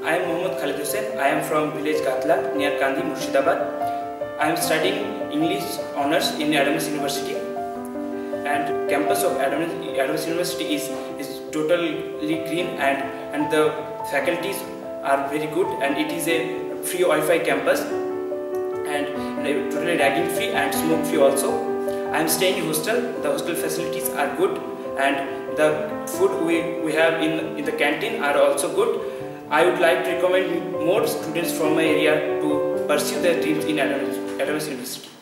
I am Mohammad Khalid Hosain. I am from village Gatla near Kandi, Murshidabad. I am studying English Honours in Adamas University. And campus of Adamas University is totally green and the faculties are very good, and it is a free Wi-Fi campus and totally ragging free and smoke free also. I am staying in hostel. The hostel facilities are good and the food we have in the canteen are also good. I would like to recommend more students from my area to pursue their dreams in Adamas University.